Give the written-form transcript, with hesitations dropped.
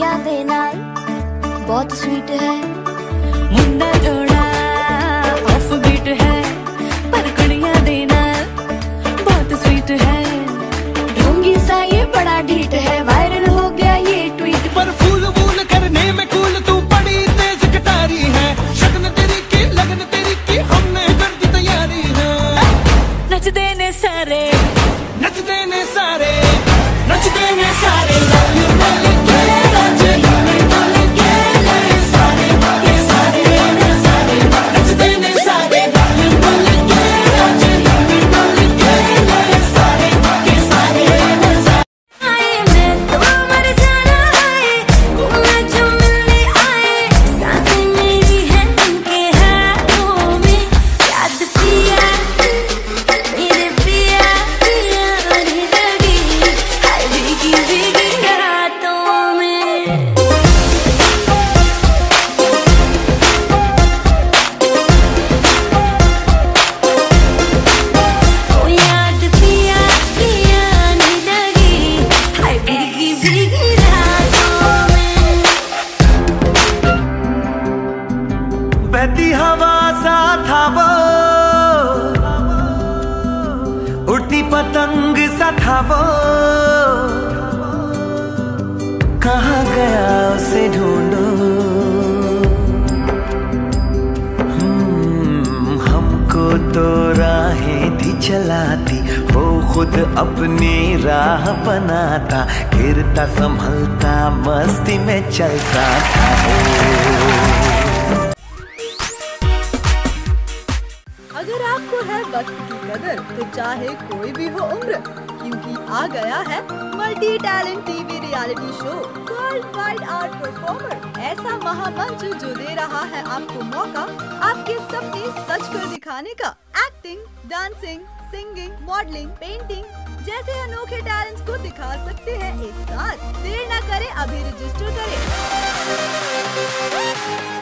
कुड़ियां दे नाल बहुत स्वीट है। मुंडा थोड़ा ऑफ बीट है पर कुड़ियां दे नाल बहुत स्वीट है। ढोंगी सा ये बड़ा ढीठ है, वायरल हो गया ये ट्वीट। पर फूल वूल करने में कूल तू बड़ी तेज कटारी है। शगन तेरी की लगन तेरी की हमने कर दी तैयारी है। नचदे ने सारे नचदे ने सारे नचदे ने सारे बहती हवा सा था वो, उड़ती पतंग सा था वो। कहाँ गया उसे ढूंढो। हमको तो राहें थी चलाती, वो खुद अपनी राह बनाता। गिरता संभलता मस्ती में चलता था। अगर आपको है वक्त की कदर तो चाहे कोई भी हो उम्र, क्योंकि आ गया है multi talent TV reality show world wide art performer. ऐसा महामंच जो दे रहा है आपको मौका आपके सपने सच कर दिखाने का। Acting, dancing, singing, modelling, painting जैसे अनोखे टैलेंट्स को दिखा सकते हैं एक साथ। देर न करें, अभी रजिस्टर करें।